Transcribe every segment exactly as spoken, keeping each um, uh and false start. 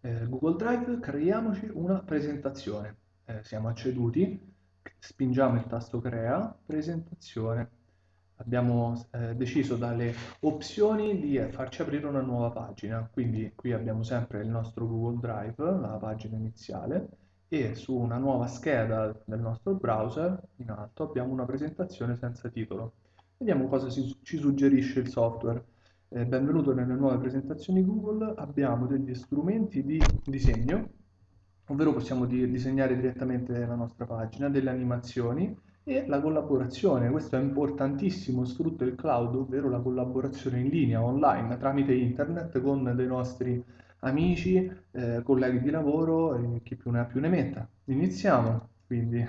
Eh, Google Drive, creiamoci una presentazione. Eh, siamo acceduti, spingiamo il tasto Crea, presentazione. Abbiamo eh, deciso dalle opzioni di eh, farci aprire una nuova pagina, quindi qui abbiamo sempre il nostro Google Drive, la pagina iniziale, e su una nuova scheda del nostro browser in alto abbiamo una presentazione senza titolo. Vediamo cosa si- ci suggerisce il software. Eh, benvenuto nelle nuove presentazioni Google. Abbiamo degli strumenti di disegno, ovvero possiamo di- disegnare direttamente la nostra pagina, delle animazioni e la collaborazione. Questo è importantissimo, sfrutta il cloud, ovvero la collaborazione in linea, online, tramite internet con dei nostri amici, eh, colleghi di lavoro e chi più ne ha più ne metta. Iniziamo, quindi,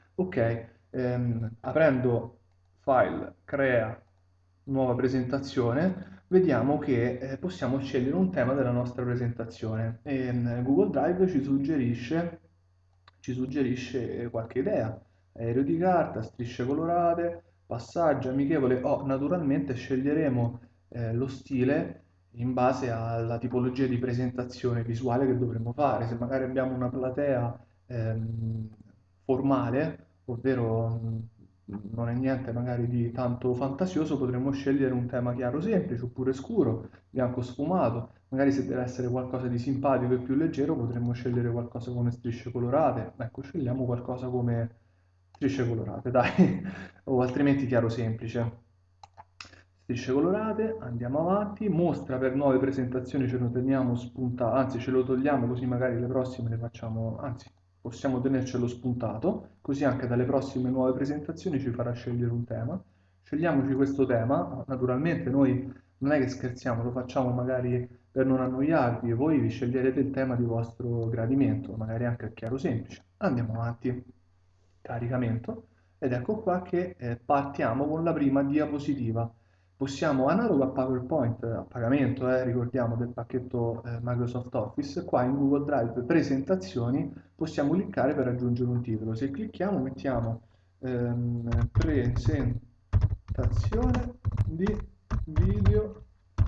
ok, ehm, aprendo file, crea nuova presentazione, vediamo che eh, possiamo scegliere un tema della nostra presentazione e mm, Google Drive ci suggerisce, ci suggerisce qualche idea, aereo di carta, strisce colorate, passaggio amichevole o naturalmente sceglieremo eh, lo stile in base alla tipologia di presentazione visuale che dovremo fare. Se magari abbiamo una platea ehm, formale, ovvero mh, non è niente magari di tanto fantasioso, potremmo scegliere un tema chiaro semplice oppure scuro, bianco sfumato. Magari se deve essere qualcosa di simpatico e più leggero, potremmo scegliere qualcosa come strisce colorate. Ecco, scegliamo qualcosa come strisce colorate, dai, o altrimenti chiaro semplice. Strisce colorate, andiamo avanti, mostra per nuove presentazioni, ce lo teniamo spuntato, anzi ce lo togliamo così magari le prossime le facciamo, anzi possiamo tenercelo spuntato, così anche dalle prossime nuove presentazioni ci farà scegliere un tema. Scegliamoci questo tema, naturalmente noi non è che scherziamo, lo facciamo magari per non annoiarvi, voi vi sceglierete il tema di vostro gradimento, magari anche a chiaro semplice. Andiamo avanti, caricamento, ed ecco qua che eh, partiamo con la prima diapositiva. Possiamo, analogo a PowerPoint a pagamento, eh, ricordiamo del pacchetto eh, Microsoft Office, qua in Google Drive presentazioni possiamo cliccare per aggiungere un titolo. Se clicchiamo mettiamo ehm, presentazione di video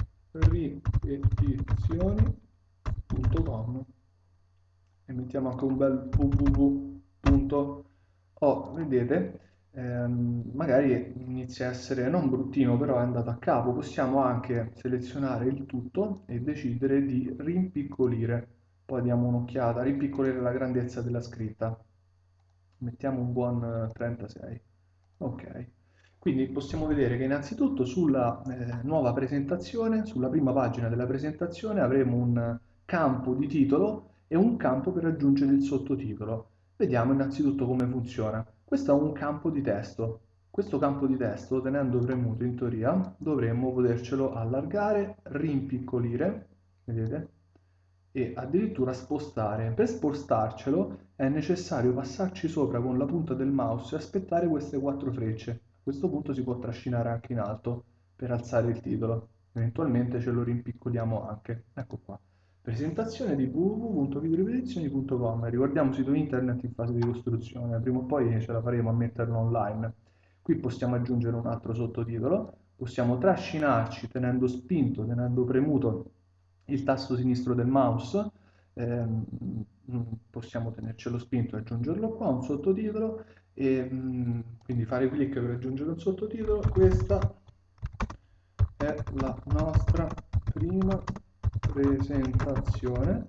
ripetizioni punto com e mettiamo anche un bel www. Oh, vedete, ehm, magari inizia a essere non bruttino, però è andato a capo. Possiamo anche selezionare il tutto e decidere di rimpiccolire. Poi diamo un'occhiata, rimpiccolire la grandezza della scritta. Mettiamo un buon eh, trentasei. Ok. Quindi possiamo vedere che innanzitutto sulla eh, nuova presentazione, sulla prima pagina della presentazione, avremo un campo di titolo e un campo per aggiungere il sottotitolo. Vediamo innanzitutto come funziona. Questo è un campo di testo. Questo campo di testo, tenendo premuto in teoria, dovremmo potercelo allargare, rimpiccolire, vedete? E addirittura spostare. Per spostarcelo è necessario passarci sopra con la punta del mouse e aspettare queste quattro frecce. A questo punto si può trascinare anche in alto per alzare il titolo. Eventualmente ce lo rimpiccoliamo anche. Ecco qua. Presentazione di www punto videoripetizioni punto com. Ricordiamo sito internet in fase di costruzione, prima o poi ce la faremo a metterlo online. Qui possiamo aggiungere un altro sottotitolo, possiamo trascinarci tenendo spinto, tenendo premuto il tasto sinistro del mouse, ehm, possiamo tenercelo spinto e aggiungerlo qua, un sottotitolo, e mm, quindi fare clic per aggiungere un sottotitolo. Questa è la nostra prima presentazione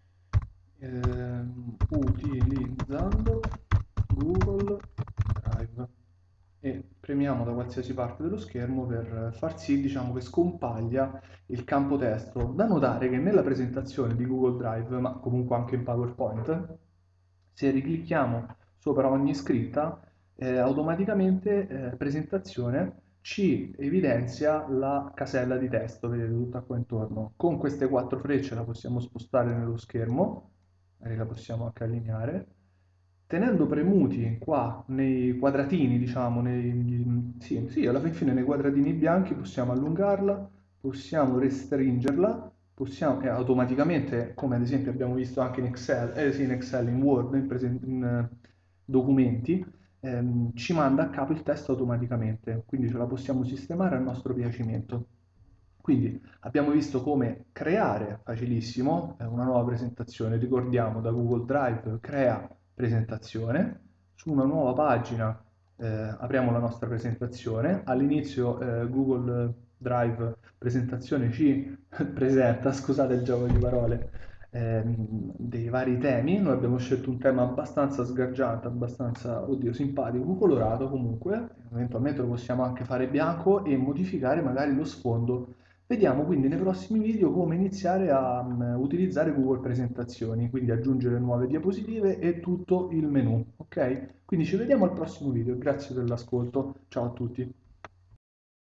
ehm, utilizzando Google Drive e premiamo da qualsiasi parte dello schermo per far sì, diciamo, che scompaglia il campo testo. Da notare che nella presentazione di Google Drive, ma comunque anche in PowerPoint, se riclicchiamo sopra ogni scritta, eh, automaticamente eh, presentazione ci evidenzia la casella di testo, vedete tutta qua intorno. Con queste quattro frecce la possiamo spostare nello schermo, magari la possiamo anche allineare. Tenendo premuti qua nei quadratini, diciamo, nei, sì, sì, alla fin fine nei quadratini bianchi possiamo allungarla, possiamo restringerla, possiamo, e automaticamente, come ad esempio abbiamo visto anche in Excel, eh sì, in Excel, in Word, in, presen- in eh, documenti, ehm, ci manda a capo il testo automaticamente, quindi ce la possiamo sistemare a nostro piacimento. Quindi abbiamo visto come creare, facilissimo, eh, una nuova presentazione. Ricordiamo, da Google Drive crea presentazione, su una nuova pagina eh, apriamo la nostra presentazione. All'inizio eh, Google Drive presentazione ci presenta, scusate il gioco di parole, ehm, dei vari temi. Noi abbiamo scelto un tema abbastanza sgargiante, abbastanza, oddio, simpatico, colorato comunque. Eventualmente lo possiamo anche fare bianco e modificare magari lo sfondo. Vediamo quindi nei prossimi video come iniziare a um, utilizzare Google Presentazioni, quindi aggiungere nuove diapositive e tutto il menu, ok? Quindi ci vediamo al prossimo video, grazie per l'ascolto, ciao a tutti.